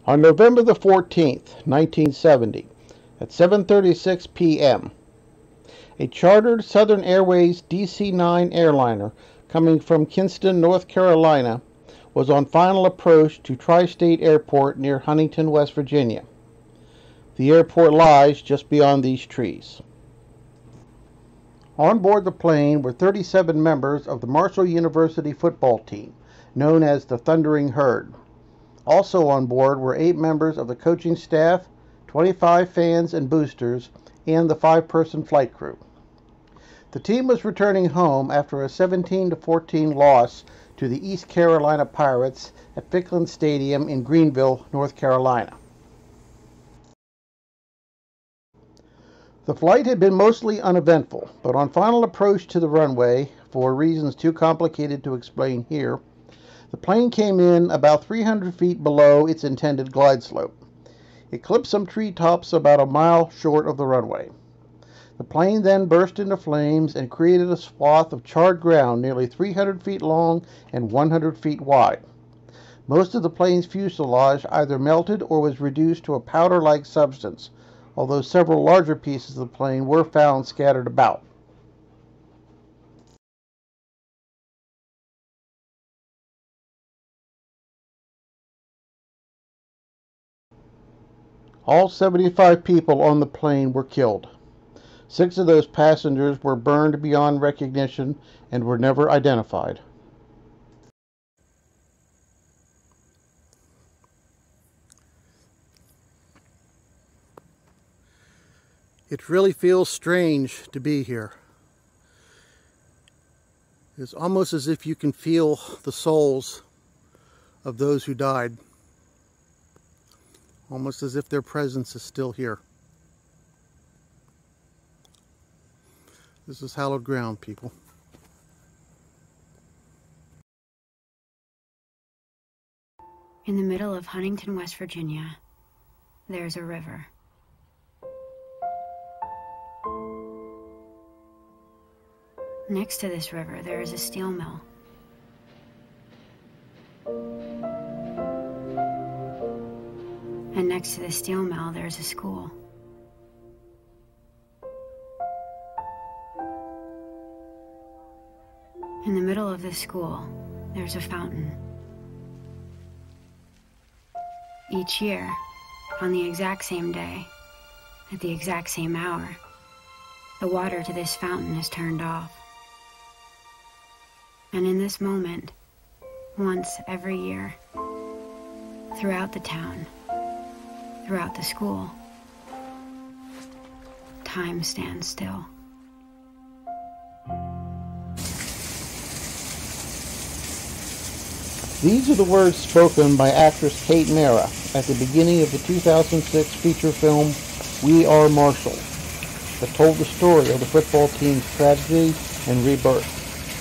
On November the 14th, 1970, at 7:36 p.m., a chartered Southern Airways DC-9 airliner coming from Kinston, North Carolina, was on final approach to Tri-State Airport near Huntington, West Virginia. The airport lies just beyond these trees. On board the plane were 37 members of the Marshall University football team, known as the Thundering Herd. Also on board were 8 members of the coaching staff, 25 fans and boosters, and the 5-person flight crew. The team was returning home after a 17-14 loss to the East Carolina Pirates at Ficklen Stadium in Greenville, North Carolina. The flight had been mostly uneventful, but on final approach to the runway, for reasons too complicated to explain here, the plane came in about 300 feet below its intended glide slope. It clipped some treetops about a mile short of the runway. The plane then burst into flames and created a swath of charred ground nearly 300 feet long and 100 feet wide. Most of the plane's fuselage either melted or was reduced to a powder-like substance, although several larger pieces of the plane were found scattered about. All 75 people on the plane were killed. 6 of those passengers were burned beyond recognition and were never identified. It really feels strange to be here. It's almost as if you can feel the souls of those who died. Almost as if their presence is still here. This is hallowed ground, people. In the middle of Huntington, West Virginia, there's a river. Next to this river, there is a steel mill. And next to the steel mill, there's a school. In the middle of this school, there's a fountain. Each year, on the exact same day, at the exact same hour, the water to this fountain is turned off. And in this moment, once every year, throughout the town, throughout the school, time stands still. These are the words spoken by actress Kate Mara at the beginning of the 2006 feature film We Are Marshall, that told the story of the football team's tragedy and rebirth.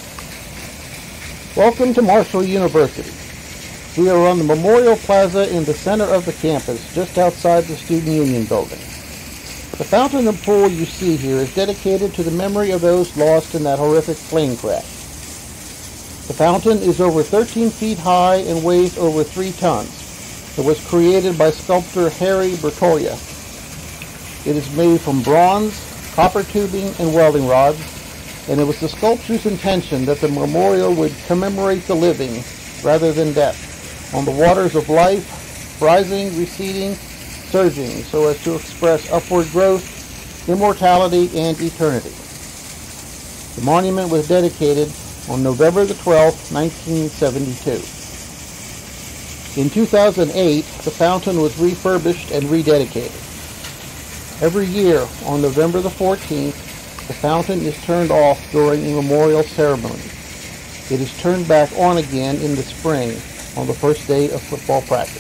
Welcome to Marshall University. We are on the Memorial Plaza in the center of the campus, just outside the Student Union building. The fountain and pool you see here is dedicated to the memory of those lost in that horrific plane crash. The fountain is over 13 feet high and weighs over 3 tons. It was created by sculptor Harry Bertoglia. It is made from bronze, copper tubing, and welding rods, and it was the sculptor's intention that the memorial would commemorate the living rather than death, on the waters of life, rising, receding, surging, so as to express upward growth, immortality, and eternity. The monument was dedicated on November the 12th, 1972. In 2008, the fountain was refurbished and rededicated. Every year, on November the 14th, the fountain is turned off during a memorial ceremony. It is turned back on again in the spring on the first day of football practice.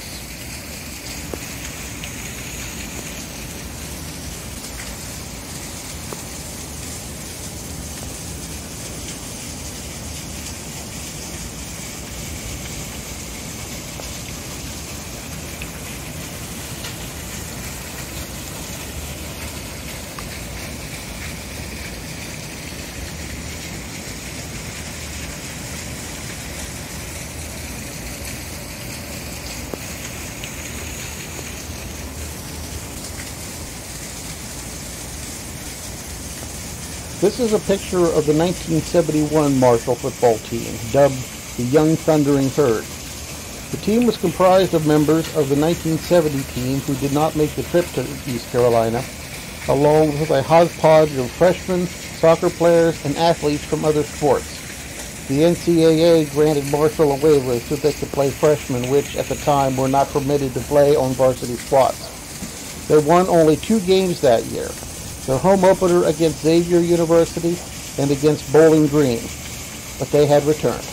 This is a picture of the 1971 Marshall football team, dubbed the Young Thundering Herd. The team was comprised of members of the 1970 team who did not make the trip to East Carolina, along with a hodgepodge of freshmen, soccer players, and athletes from other sports. The NCAA granted Marshall a waiver so they could play freshmen, which at the time were not permitted to play on varsity squads. They won only 2 games that year, their home opener against Xavier University and against Bowling Green, but they had returned.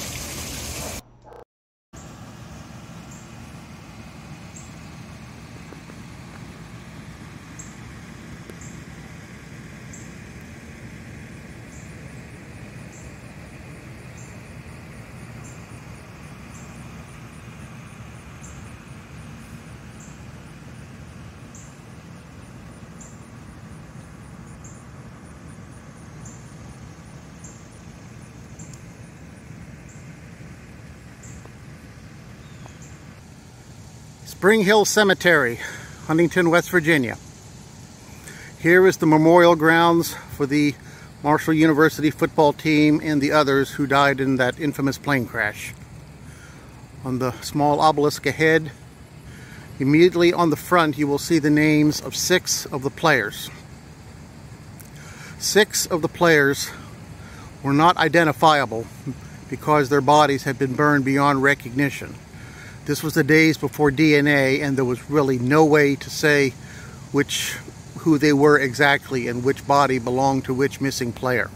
Spring Hill Cemetery, Huntington, West Virginia. Here is the memorial grounds for the Marshall University football team and the others who died in that infamous plane crash. On the small obelisk ahead, immediately on the front, you will see the names of 6 of the players. 6 of the players were not identifiable because their bodies had been burned beyond recognition. This was the days before DNA, and there was really no way to say who they were exactly and which body belonged to which missing player.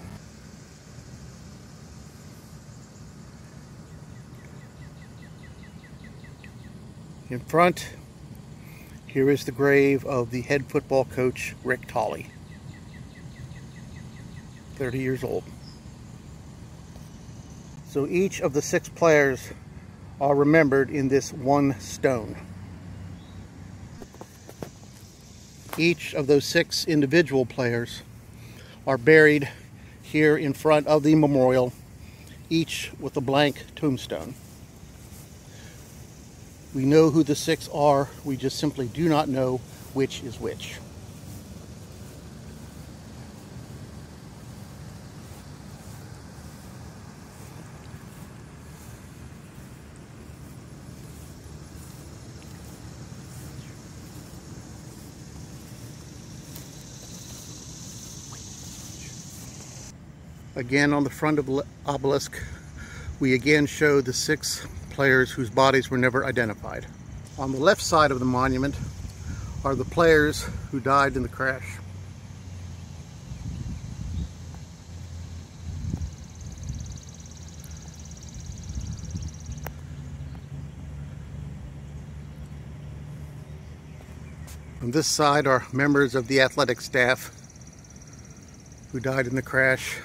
In front, here is the grave of the head football coach, Rick Tolley, 30 years old. So each of the 6 players are remembered in this one stone. Each of those 6 individual players are buried here in front of the memorial, each with a blank tombstone. We know who the 6 are, we just simply do not know which is which. Again, on the front of the obelisk, we again show the 6 players whose bodies were never identified. On the left side of the monument are the players who died in the crash. On this side are members of the athletic staff who died in the crash,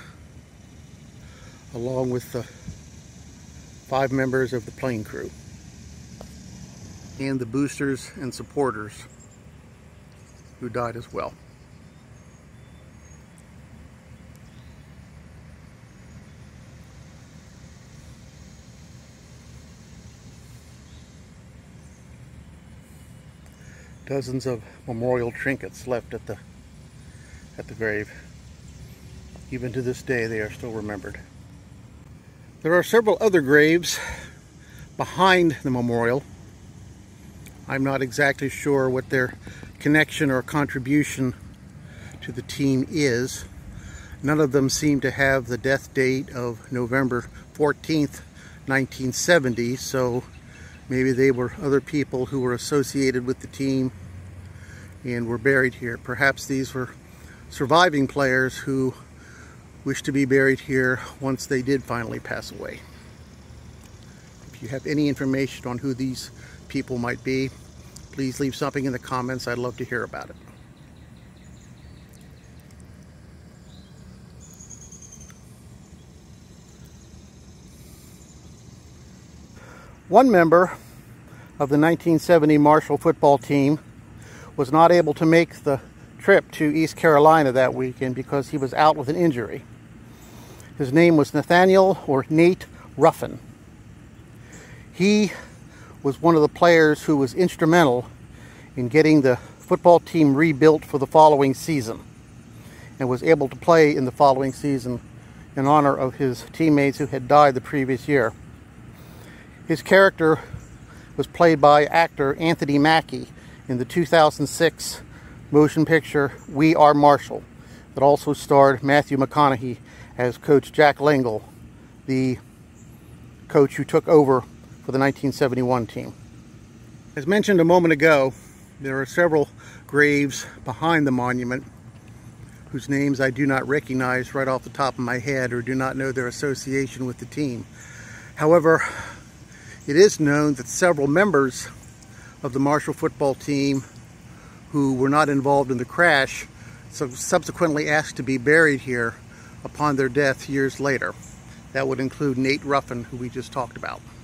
along with the 5 members of the plane crew and the boosters and supporters who died as well. Dozens of memorial trinkets left at the grave. Even to this day, they are still remembered. There are several other graves behind the memorial. I'm not exactly sure what their connection or contribution to the team is. None of them seem to have the death date of November 14th, 1970, so maybe they were other people who were associated with the team and were buried here. Perhaps these were surviving players who wish to be buried here once they did finally pass away. If you have any information on who these people might be, please leave something in the comments. I'd love to hear about it. One member of the 1970 Marshall football team was not able to make the trip to East Carolina that weekend because he was out with an injury. His name was Nate Ruffin. He was one of the players who was instrumental in getting the football team rebuilt for the following season. and was able to play in the following season in honor of his teammates who had died the previous year. His character was played by actor Anthony Mackie in the 2006 motion picture We Are Marshall, that also starred Matthew McConaughey as Coach Jack Lingle, the coach who took over for the 1971 team. As mentioned a moment ago, there are several graves behind the monument whose names I do not recognize right off the top of my head or do not know their association with the team. However, it is known that several members of the Marshall football team who were not involved in the crash subsequently asked to be buried here upon their death years later. That would include Nate Ruffin, who we just talked about.